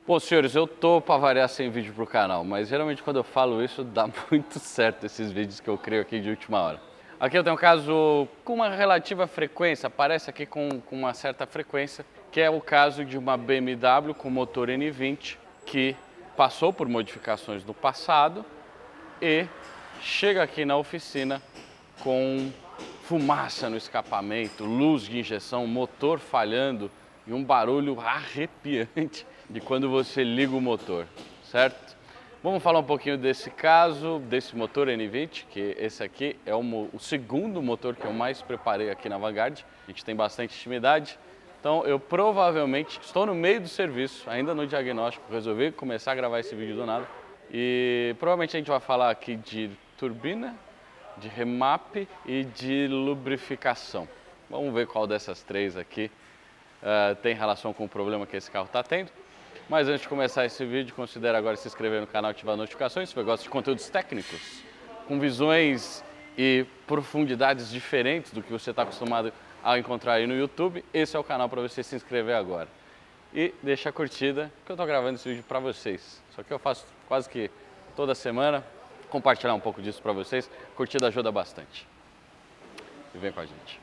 Bom, senhores, eu tô para variar sem vídeo pro canal, mas geralmente quando eu falo isso dá muito certo esses vídeos que eu crio aqui de última hora. Aqui eu tenho um caso com uma relativa frequência, aparece aqui com uma certa frequência, que é o caso de uma BMW com motor N20 que passou por modificações no passado e chega aqui na oficina com fumaça no escapamento, luz de injeção, motor falhando e um barulho arrepiante de quando você liga o motor, certo? Vamos falar um pouquinho desse caso, desse motor N20, que esse aqui é o segundo motor que eu mais preparei aqui na Vanguard. A gente tem bastante intimidade, então eu provavelmente estou no meio do serviço, ainda no diagnóstico, resolvi começar a gravar esse vídeo do nada. E provavelmente a gente vai falar aqui de turbina, de remap e de lubrificação. Vamos ver qual dessas três aqui tem relação com o problema que esse carro está tendo. Mas antes de começar esse vídeo, considere agora se inscrever no canal e ativar as notificações se você gosta de conteúdos técnicos, com visões e profundidades diferentes do que você está acostumado a encontrar aí no YouTube. Esse é o canal para você se inscrever agora. E deixa a curtida, que eu estou gravando esse vídeo para vocês. Só que eu faço quase que toda semana, compartilhar um pouco disso para vocês. A curtida ajuda bastante. E vem com a gente.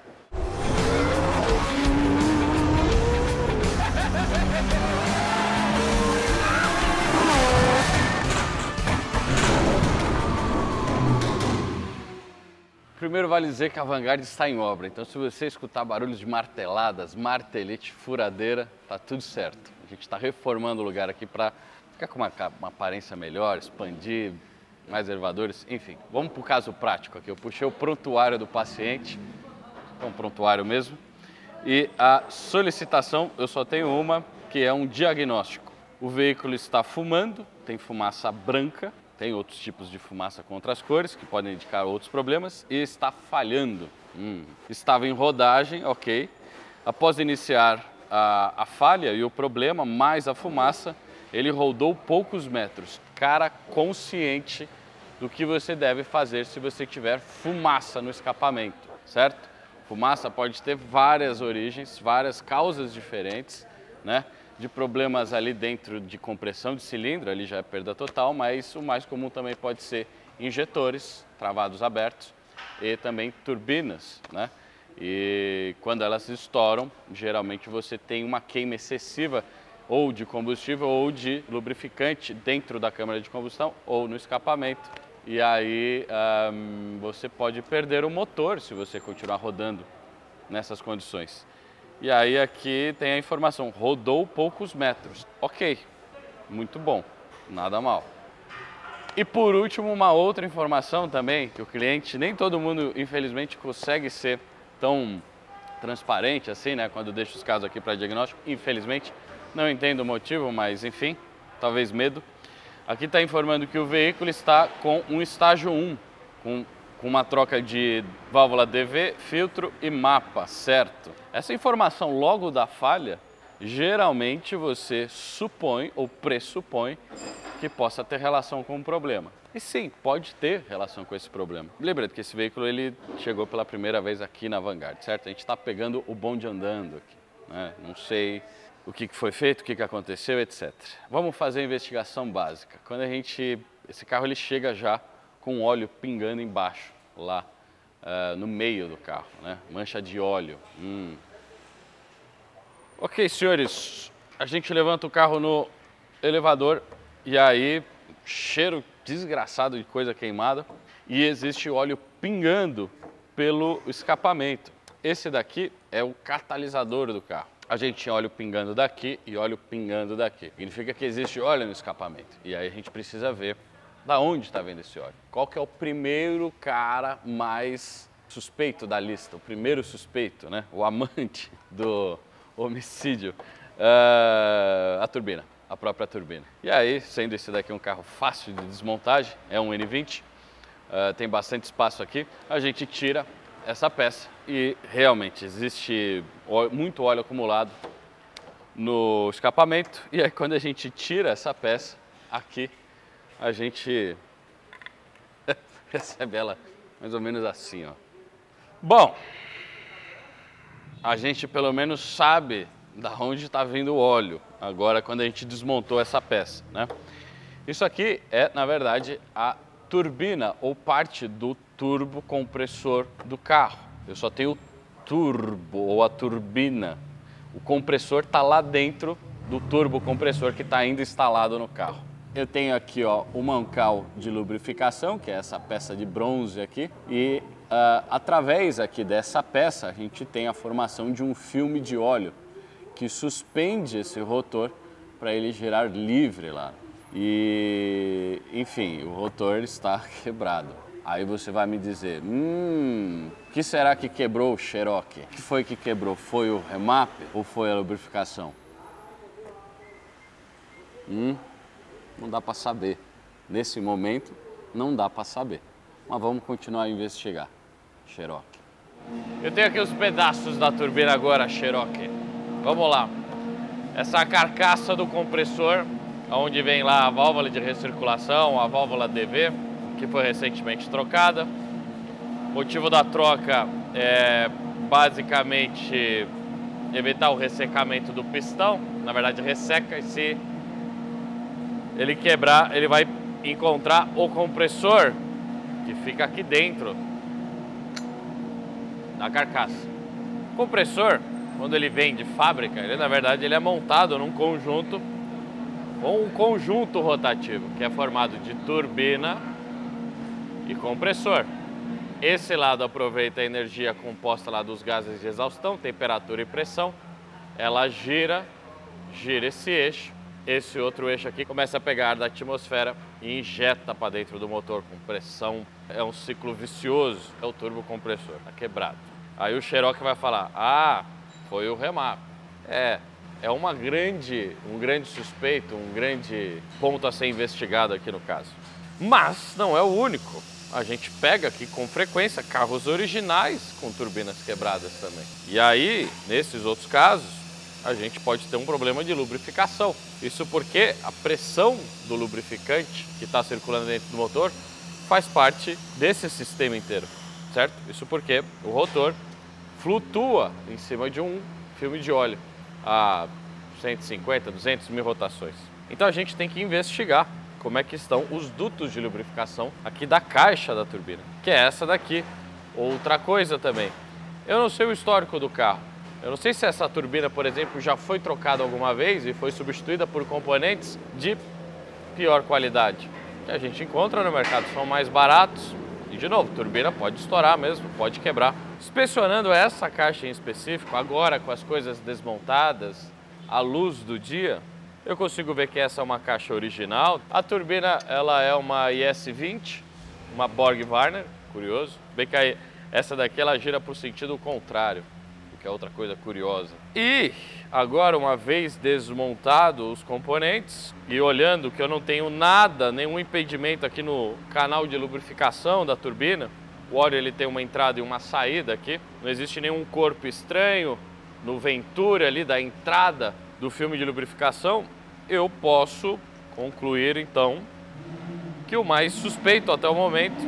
Primeiro vale dizer que a Vanguard está em obra, então se você escutar barulhos de marteladas, martelete, furadeira, tá tudo certo. A gente está reformando o lugar aqui para ficar com uma aparência melhor, expandir, mais elevadores, enfim. Vamos para o caso prático aqui. Eu puxei o prontuário do paciente, é um prontuário mesmo, e a solicitação eu só tenho uma, que é um diagnóstico. O veículo está fumando, tem fumaça branca, tem outros tipos de fumaça com outras cores, que podem indicar outros problemas, e está falhando. Estava em rodagem, ok. Após iniciar a falha e o problema, mais a fumaça, ele rodou poucos metros. Cara consciente do que você deve fazer se você tiver fumaça no escapamento, certo? Fumaça pode ter várias origens, várias causas diferentes, né? De problemas ali dentro de compressão de cilindro, ali já é perda total, mas o mais comum também pode ser injetores travados abertos e também turbinas, né? E quando elas estouram, geralmente você tem uma queima excessiva ou de combustível ou de lubrificante dentro da câmara de combustão ou no escapamento. E aí você pode perder o motor se você continuar rodando nessas condições. E aí aqui tem a informação, rodou poucos metros. Ok, muito bom, nada mal. E por último, uma outra informação também, que o cliente, nem todo mundo infelizmente consegue ser tão transparente assim, né, quando deixa os casos aqui para diagnóstico, infelizmente, não entendo o motivo, mas enfim, talvez medo. Aqui está informando que o veículo está com um estágio 1, com uma troca de válvula DV, filtro e mapa, certo? Essa informação logo da falha, geralmente você supõe ou pressupõe que possa ter relação com o problema. E sim, pode ter relação com esse problema. Lembrando que esse veículo ele chegou pela primeira vez aqui na Vanguard, certo? A gente está pegando o bonde andando aqui, né? Não sei o que foi feito, o que aconteceu, etc. Vamos fazer a investigação básica. Quando esse carro ele chega já com óleo pingando embaixo, lá no meio do carro, né? Mancha de óleo. Ok, senhores, a gente levanta o carro no elevador e aí cheiro desgraçado de coisa queimada e existe óleo pingando pelo escapamento. Esse daqui é o catalisador do carro. A gente tinha óleo pingando daqui e óleo pingando daqui. Significa que existe óleo no escapamento. E aí a gente precisa ver da onde está vindo esse óleo. Qual que é o primeiro cara mais suspeito da lista? O primeiro suspeito, né? O amante do homicídio. A turbina, a própria turbina. E aí, sendo esse daqui um carro fácil de desmontagem, é um N20, tem bastante espaço aqui, a gente tira essa peça e realmente existe muito óleo acumulado no escapamento. E aí quando a gente tira essa peça, aqui a gente recebe ela mais ou menos assim, ó. Bom, a gente pelo menos sabe da onde está vindo o óleo. agora quando a gente desmontou essa peça, né? Isso aqui é, na verdade, a turbina ou parte do turbo compressor do carro. Eu só tenho o turbo ou a turbina. O compressor está lá dentro do turbo compressor que está ainda instalado no carro. Eu tenho aqui, ó, o mancal de lubrificação, que é essa peça de bronze aqui, e através aqui dessa peça a gente tem a formação de um filme de óleo que suspende esse rotor para ele girar livre lá. E, enfim, o rotor está quebrado. Aí você vai me dizer, o que será que quebrou o Cherokee? O que foi que quebrou? Foi o remap ou foi a lubrificação? Não dá para saber. Nesse momento, não dá para saber. Mas vamos continuar a investigar. Cherokee. Eu tenho aqui os pedaços da turbina agora, Cherokee. Vamos lá. Essa carcaça do compressor, onde vem lá a válvula de recirculação, a válvula DV, que foi recentemente trocada. O motivo da troca é basicamente evitar o ressecamento do pistão. Na verdade, resseca, e se ele quebrar, ele vai encontrar o compressor que fica aqui dentro da carcaça. O compressor, quando ele vem de fábrica, ele na verdade ele é montado num conjunto, ou um conjunto rotativo, que é formado de turbina e compressor. Esse lado aproveita a energia composta lá dos gases de exaustão, temperatura e pressão. Ela gira esse eixo. Esse outro eixo aqui começa a pegar ar da atmosfera e injeta para dentro do motor com pressão. É um ciclo vicioso, é o turbo compressor, tá quebrado. Aí o Cherokee vai falar, foi o remap. É um grande suspeito, um grande ponto a ser investigado aqui no caso. Mas não é o único. A gente pega aqui com frequência carros originais com turbinas quebradas também. E aí, nesses outros casos, a gente pode ter um problema de lubrificação. Isso porque a pressão do lubrificante que está circulando dentro do motor faz parte desse sistema inteiro, certo? Isso porque o rotor flutua em cima de um filme de óleo a 150, 200 mil rotações. Então a gente tem que investigar como é que estão os dutos de lubrificação aqui da caixa da turbina, que é essa daqui. Outra coisa também, eu não sei o histórico do carro. Eu não sei se essa turbina, por exemplo, já foi trocada alguma vez e foi substituída por componentes de pior qualidade, que a gente encontra no mercado, são mais baratos. E de novo, turbina pode estourar mesmo, pode quebrar. Inspecionando essa caixa em específico, agora com as coisas desmontadas, à luz do dia, eu consigo ver que essa é uma caixa original. A turbina, ela é uma IS-20, uma Borg Warner, curioso. Bem que essa daqui ela gira para o sentido contrário, o que é outra coisa curiosa. E agora, uma vez desmontado os componentes e olhando que eu não tenho nada, nenhum impedimento aqui no canal de lubrificação da turbina, o óleo ele tem uma entrada e uma saída aqui, não existe nenhum corpo estranho no venturi ali da entrada do filme de lubrificação, eu posso concluir então que o mais suspeito até o momento,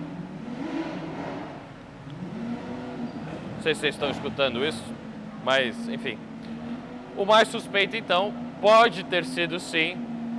não sei se vocês estão escutando isso, mas enfim, o mais suspeito então pode ter sido sim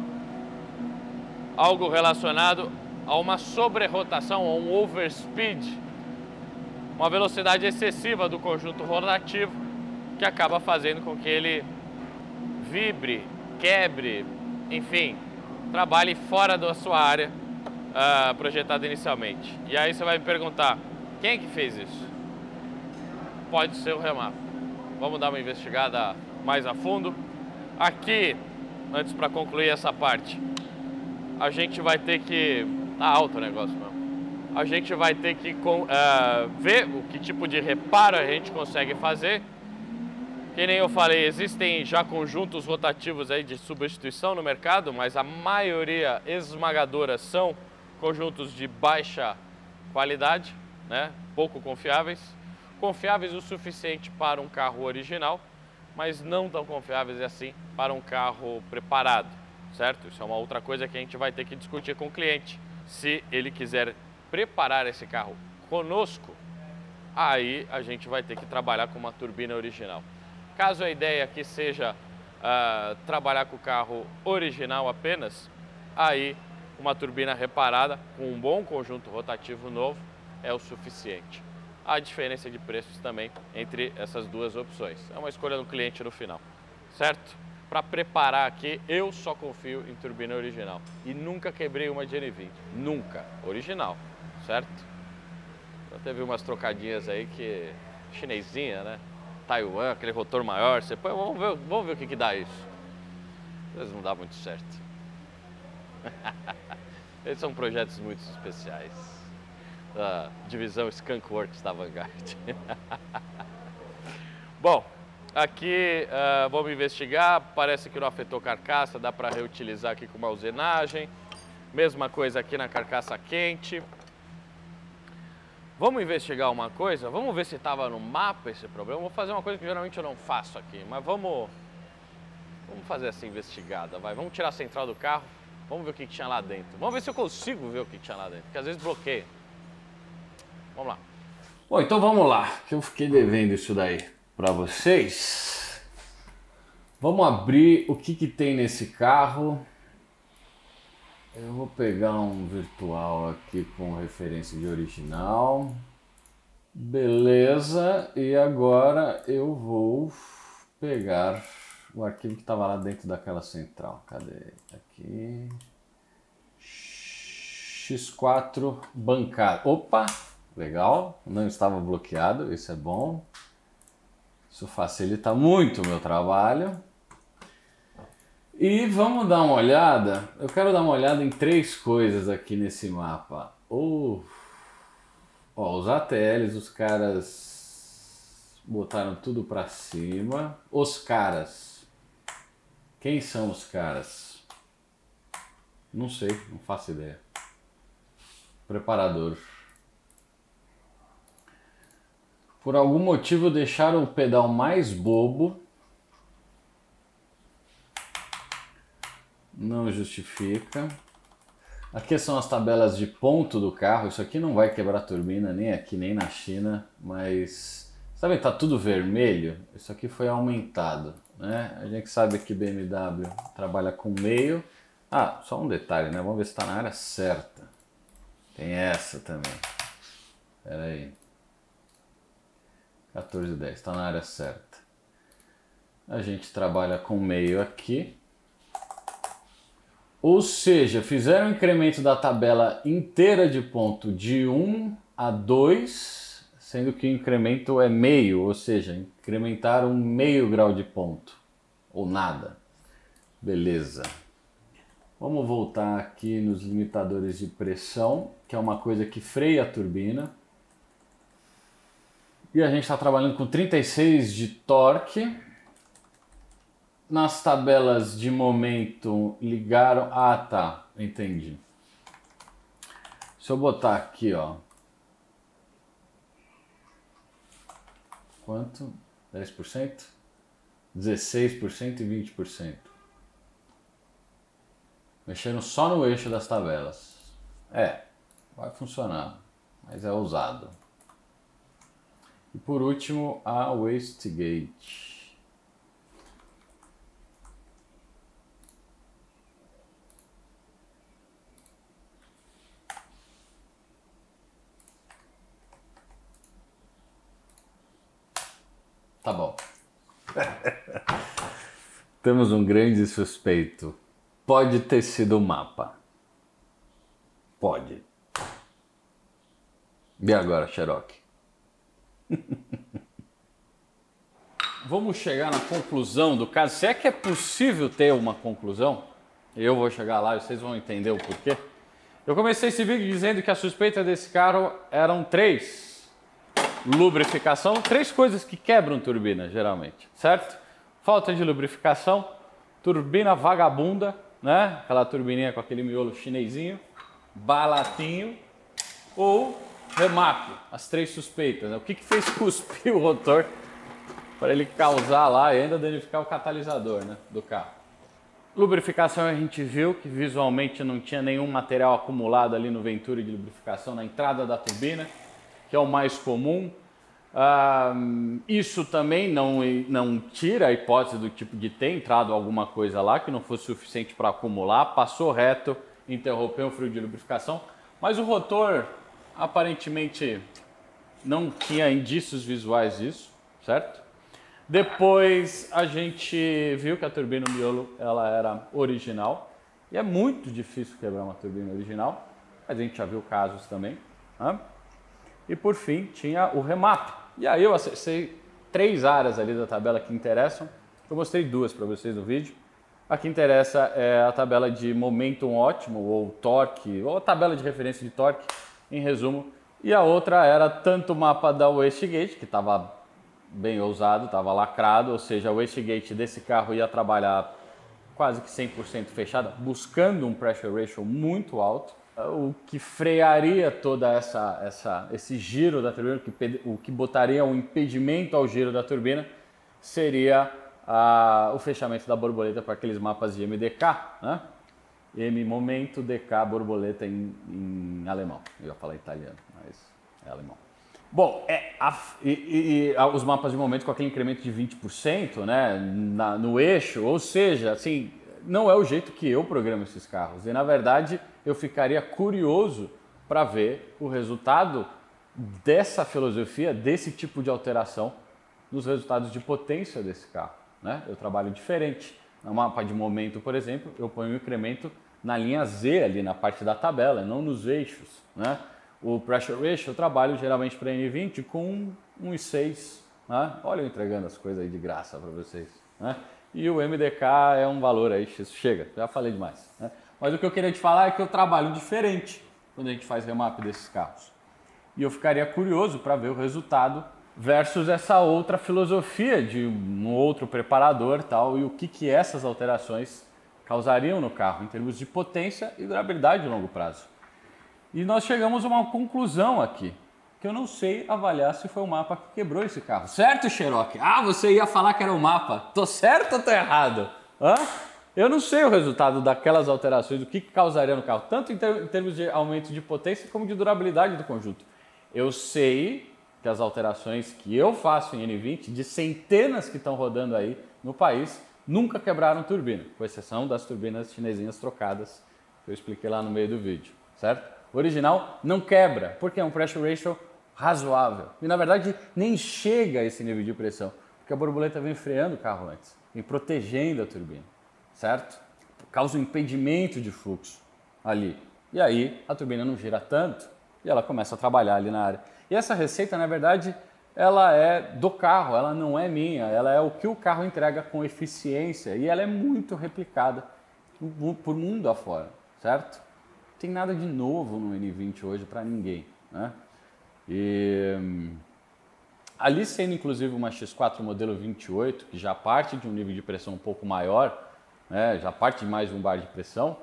algo relacionado a uma sobre-rotação, a um overspeed, uma velocidade excessiva do conjunto rotativo que acaba fazendo com que ele vibre, quebre, enfim, trabalhe fora da sua área projetada inicialmente. E aí você vai me perguntar, quem é que fez isso? Pode ser o remap. Vamos dar uma investigada mais a fundo. Aqui, antes para concluir essa parte, a gente vai ter que... Tá alto o negócio mesmo. A gente vai ter que ver o que tipo de reparo a gente consegue fazer. Que nem eu falei, existem já conjuntos rotativos aí de substituição no mercado, mas a maioria esmagadora são conjuntos de baixa qualidade, né? Pouco confiáveis. Confiáveis o suficiente para um carro original, mas não tão confiáveis assim para um carro preparado, certo? Isso é uma outra coisa que a gente vai ter que discutir com o cliente. Se ele quiser preparar esse carro conosco, aí a gente vai ter que trabalhar com uma turbina original. Caso a ideia aqui seja trabalhar com o carro original apenas, aí uma turbina reparada com um bom conjunto rotativo novo é o suficiente. Há diferença de preços também entre essas duas opções. É uma escolha do cliente no final, certo? Para preparar aqui, eu só confio em turbina original. E nunca quebrei uma de N20. Nunca. Original, certo? Já teve umas trocadinhas aí que... chinesinha, né? Taiwan, aquele rotor maior. Você põe, vamos ver o que dá isso. Às vezes não dá muito certo. Esses são projetos muito especiais. Da divisão Skunk Works da Vanguard. Bom, aqui vamos investigar. Parece que não afetou carcaça, dá para reutilizar aqui com uma alzenagem. Mesma coisa aqui na carcaça quente. Vamos investigar uma coisa? Vamos ver se estava no mapa esse problema. Vou fazer uma coisa que geralmente eu não faço aqui, mas vamos fazer essa investigada, vai. Vamos tirar a central do carro, vamos ver o que tinha lá dentro. Vamos ver se eu consigo ver o que tinha lá dentro, porque às vezes bloqueia. Vamos lá. Bom, então vamos lá, que eu fiquei devendo isso daí para vocês. Vamos abrir o que tem nesse carro. Eu vou pegar um virtual aqui com referência de original. Beleza, e agora eu vou pegar o arquivo que estava lá dentro daquela central. Cadê? Aqui. X4 bancário. Opa! Legal, não estava bloqueado, isso é bom. Isso facilita muito o meu trabalho. E vamos dar uma olhada. Eu quero dar uma olhada em 3 coisas aqui nesse mapa. Ó, os ATLs, os caras botaram tudo para cima. Os caras. Quem são os caras? Não sei, não faço ideia. Preparador. Por algum motivo deixaram o pedal mais bobo. Não justifica. Aqui são as tabelas de ponto do carro. Isso aqui não vai quebrar a turbina nem aqui nem na China, mas sabe, tá tudo vermelho. Isso aqui foi aumentado, né? A gente sabe que BMW trabalha com meio. Ah, só um detalhe, né? Vamos ver se está na área certa. Tem essa também. Espera aí. 14,10, está na área certa. A gente trabalha com meio aqui. Ou seja, fizeram um incremento da tabela inteira de ponto de 1 a 2, sendo que o incremento é meio, ou seja, incrementaram meio grau de ponto, ou nada. Beleza. Vamos voltar aqui nos limitadores de pressão, que é uma coisa que freia a turbina. E a gente está trabalhando com 36 de torque. Nas tabelas de momento ligaram... Ah, tá. Entendi. Se eu botar aqui, ó. Quanto? 10%? 16% e 20%. Mexendo só no eixo das tabelas. É, vai funcionar, mas é ousado. E por último, a wastegate. Tá bom. Temos um grande suspeito. Pode ter sido o mapa. Pode. E agora, Cherokee? Vamos chegar na conclusão do caso. Se é que é possível ter uma conclusão, eu vou chegar lá e vocês vão entender o porquê. Eu comecei esse vídeo dizendo que a suspeita desse carro eram 3. Lubrificação, 3 coisas que quebram turbina, geralmente, certo? Falta de lubrificação, turbina vagabunda, né? Aquela turbininha com aquele miolo chinesinho, balatinho ou remap, as 3 suspeitas, né? O que fez cuspir o rotor para ele causar lá e ainda danificar o catalisador, né, do carro? Lubrificação, a gente viu que visualmente não tinha nenhum material acumulado ali no venturi de lubrificação na entrada da turbina, que é o mais comum. Isso também não tira a hipótese do tipo de ter entrado alguma coisa lá que não fosse suficiente para acumular, passou reto, interrompeu o fluido de lubrificação, mas o rotor aparentemente não tinha indícios visuais disso, certo? Depois a gente viu que a turbina miolo ela era original e é muito difícil quebrar uma turbina original, mas a gente já viu casos também, né? E por fim tinha o remap. E aí eu acessei 3 áreas ali da tabela que interessam. Eu mostrei 2 para vocês no vídeo. A que interessa é a tabela de momentum ótimo, ou torque, ou a tabela de referência de torque, em resumo. E a outra era tanto o mapa da wastegate, que estava bem ousado, estava lacrado, ou seja, a wastegate desse carro ia trabalhar quase que 100% fechada, buscando um pressure ratio muito alto, o que frearia toda esse giro da turbina, o que botaria um impedimento ao giro da turbina, seria o fechamento da borboleta para aqueles mapas de MDK, né? M momento, DK borboleta em alemão. Eu ia falar italiano, mas é alemão. Bom, os mapas de momento com aquele incremento de 20%, né, no eixo, ou seja, assim, não é o jeito que eu programo esses carros. E na verdade eu ficaria curioso para ver o resultado dessa filosofia, desse tipo de alteração nos resultados de potência desse carro, né? Eu trabalho diferente. No mapa de momento, por exemplo, eu ponho o incremento na linha Z ali na parte da tabela, não nos eixos, né? O pressure ratio eu trabalho geralmente para N20 com 1,6, né? Olha eu entregando as coisas aí de graça para vocês, né? E o MDK é um valor aí, chega, já falei demais, né? Mas o que eu queria te falar é que eu trabalho diferente quando a gente faz remap desses carros. E eu ficaria curioso para ver o resultado versus essa outra filosofia de um outro preparador tal, e o que essas alterações causariam no carro em termos de potência e durabilidade de longo prazo. E nós chegamos a uma conclusão aqui, que eu não sei avaliar se foi o mapa que quebrou esse carro. Certo, Cherokee? Ah, você ia falar que era o mapa. Tô certo ou tô errado? Hã? Eu não sei o resultado daquelas alterações, o que causaria no carro, tanto em termos de aumento de potência como de durabilidade do conjunto. Eu sei que as alterações que eu faço em N20, de centenas que estão rodando aí no país, nunca quebraram turbina, com exceção das turbinas chinesinhas trocadas, que eu expliquei lá no meio do vídeo, certo? O original não quebra, porque é um pressure ratio razoável. E na verdade nem chega a esse nível de pressão, porque a borboleta vem freando o carro antes, vem protegendo a turbina, certo? Causa um impedimento de fluxo ali. E aí a turbina não gira tanto e ela começa a trabalhar ali na área. E essa receita, na verdade, ela é do carro, ela não é minha, ela é o que o carro entrega com eficiência e ela é muito replicada por mundo afora, certo? Não tem nada de novo no N20 hoje para ninguém, né? E ali sendo inclusive uma X4 modelo 28, que já parte de um nível de pressão um pouco maior, né? Já parte de mais de um bar de pressão,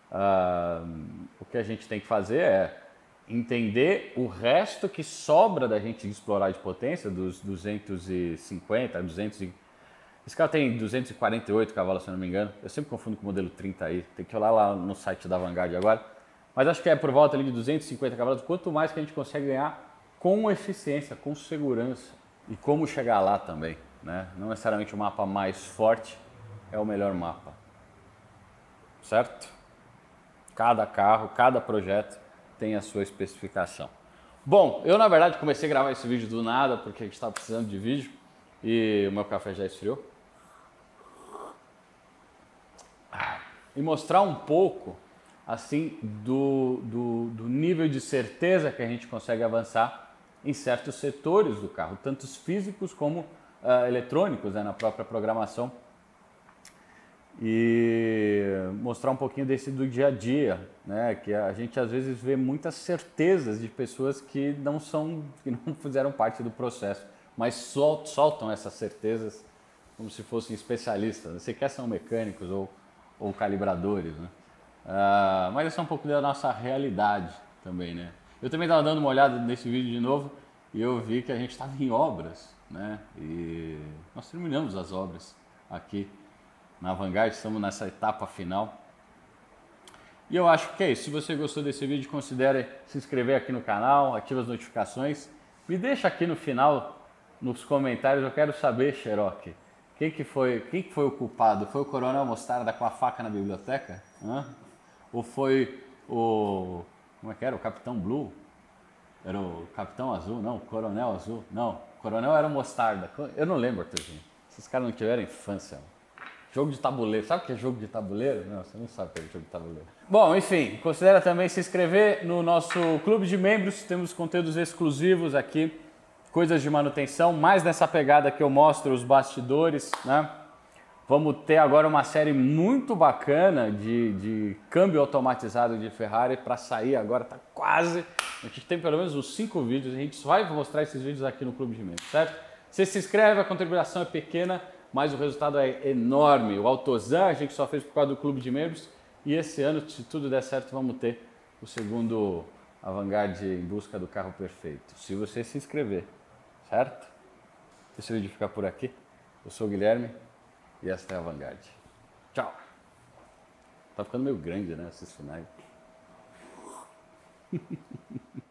o que a gente tem que fazer é entender o resto que sobra da gente explorar de potência, dos 250, 200 e... Esse carro tem 248 cavalos, se eu não me engano. Eu sempre confundo com o modelo 30 aí. Tem que olhar lá no site da Vanguard agora. Mas acho que é por volta ali de 250 cavalos. Quanto mais que a gente consegue ganhar com eficiência, com segurança. E como chegar lá também, né? Não necessariamente o mapa mais forte é o melhor mapa. Certo? Cada carro, cada projeto tem a sua especificação. Bom, eu na verdade comecei a gravar esse vídeo do nada porque a gente estava precisando de vídeo e o meu café já esfriou. E mostrar um pouco assim do nível de certeza que a gente consegue avançar em certos setores do carro, tanto os físicos como eletrônicos, né, na própria programação. E mostrar um pouquinho desse do dia a dia, né? Que a gente às vezes vê muitas certezas de pessoas que não fizeram parte do processo, mas soltam essas certezas como se fossem especialistas. Você quer são mecânicos ou calibradores, né? Mas esse é um pouco da nossa realidade também, né? Eu também estava dando uma olhada nesse vídeo de novo e eu vi que a gente estava em obras, né? E nós terminamos as obras aqui na Vanguard, estamos nessa etapa final. E eu acho que é isso. Se você gostou desse vídeo, considere se inscrever aqui no canal, ative as notificações. Me deixa aqui no final nos comentários, eu quero saber, Xeroque, quem que foi o culpado? Foi o Coronel Mostarda com a faca na biblioteca? Hã? Ou foi o... como é que era? O Capitão Blue? Era o Capitão Azul? Não, o Coronel Azul? Não, o Coronel era o Mostarda. Eu não lembro, Arthurzinho. Esses caras não tiveram infância. Jogo de tabuleiro. Sabe o que é jogo de tabuleiro? Não, você não sabe o que é jogo de tabuleiro. Bom, enfim, considera também se inscrever no nosso clube de membros. Temos conteúdos exclusivos aqui, coisas de manutenção, mais nessa pegada que eu mostro os bastidores, né? Vamos ter agora uma série muito bacana de câmbio automatizado de Ferrari para sair agora, tá quase. A gente tem pelo menos uns 5 vídeos, a gente vai mostrar esses vídeos aqui no Clube de Membros, certo? Você se inscreve, a contribuição é pequena, mas o resultado é enorme. O Altozan a gente só fez por causa do Clube de Membros e esse ano, se tudo der certo, vamos ter o segundo Avantgarde em busca do carro perfeito, se você se inscrever, certo? Esse vídeo fica por aqui. Eu sou o Guilherme. E esta é a Avantgarde. Tchau! Tá ficando meio grande, né, esses finais.